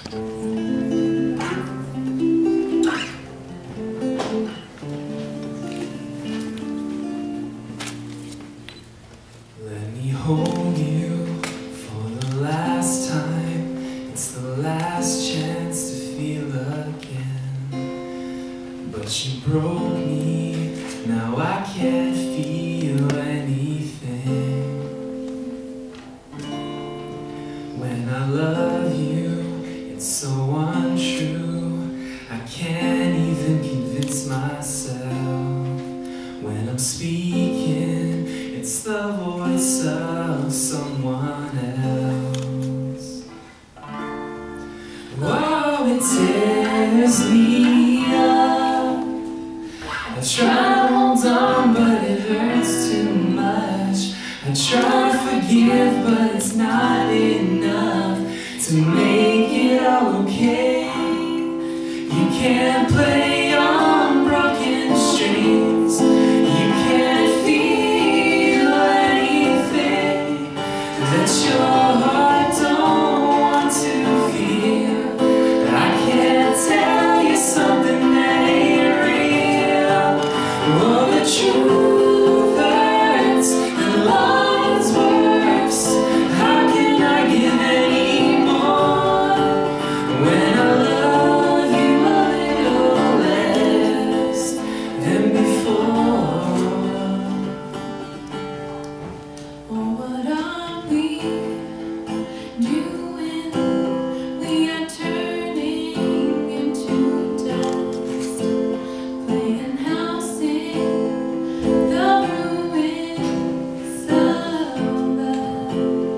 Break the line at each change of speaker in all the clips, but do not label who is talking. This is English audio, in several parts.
Let me hold you for the last time. It's the last chance to feel again. But you broke me, now I can't feel anything. When I love you, it's so untrue. I can't even convince myself. When I'm speaking, it's the voice of someone else. Whoa, it tears me up. I try to hold on, but it hurts too much. I try to forgive, but it's not enough to make it all okay. You can't play on broken strings. You can't feel anything that your heart don't want to feel. I can't tell you something that ain't real. Oh, the truth hurts and love's worse. How can I give any more when I love you a little less than before? Oh, what are we doing? We are turning into dust, playing house in the ruins of us,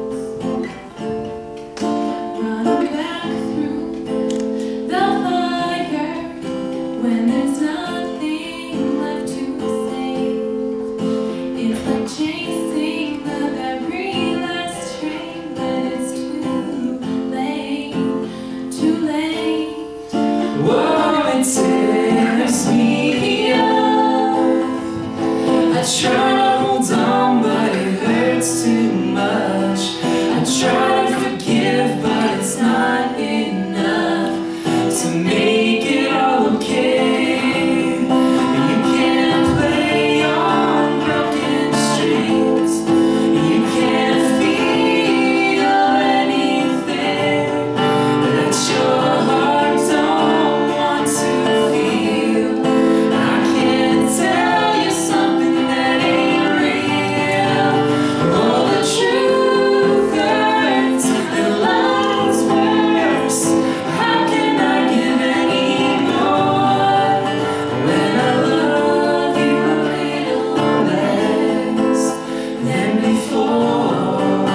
running back through the fire when there's nothing left to save. It's like chasing the very last train, but it's too late, too late. Whoa, it tears me up. I try to hold on, but it hurts too much. I try to forgive, but it's not enough to make it all okay. You can't play on broken strings. You can't feel anything that your heart don't want to feel. I can't tell you something that ain't real. Oh, the truth hurts and love's worse. How can I give any more when I love you a little less than before?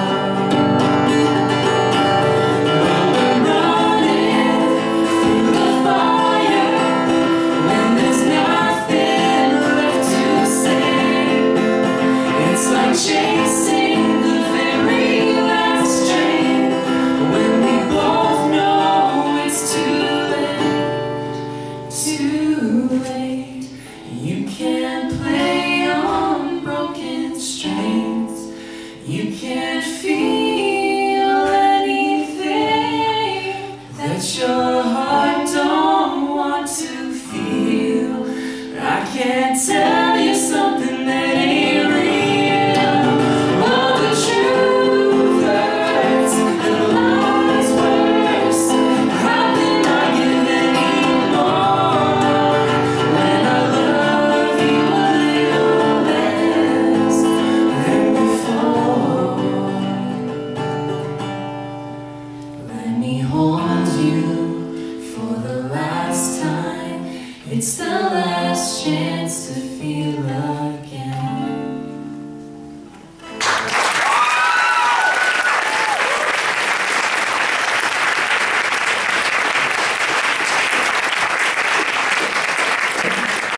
We're running through the fire when there's nothing left to save. It's like chasing the very last train when we both know it's too late, too late. You can't play on broken strings. You can't feel anything that your heart don't want to feel. I can't tell you something that ain't real. Oh, the truth hurts and love's worse. How can I give any more when I love you a little less than before? Let me hold you for the last time. It's the last chance to feel love.